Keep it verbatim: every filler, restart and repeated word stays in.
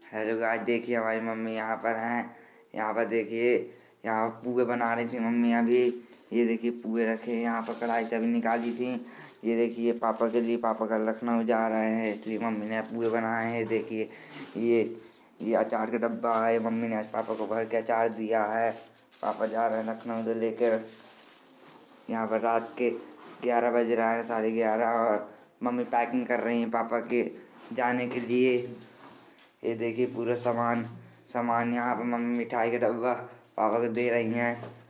Hello guys, देखिए हमारी mummy यहाँ पर हैं। यहाँ पर देखिए, यहाँ पुए बना रही थी मम्मी अभी। ये देखिए पुए रखे हैं यहाँ पर, कढ़ाई से अभी निकाली थी। ये देखिए पापा के लिए, पापा कल लखनऊ जा रहे हैं इसलिए मम्मी ने पुए बनाए हैं। देखिए ये ये अचार का डब्बा है, मम्मी ने आज पापा को भर के अचार दिया है। पापा जा रहे हैं लखनऊ तो लेकर। यहाँ पर रात के ग्यारह बज रहा है, साढ़े ग्यारह, और मम्मी पैकिंग कर रही हैं पापा के जाने के लिए। ये देखिए पूरा सामान सामान यहाँ पर मम्मी मिठाई का डब्बा पापा को दे रही हैं।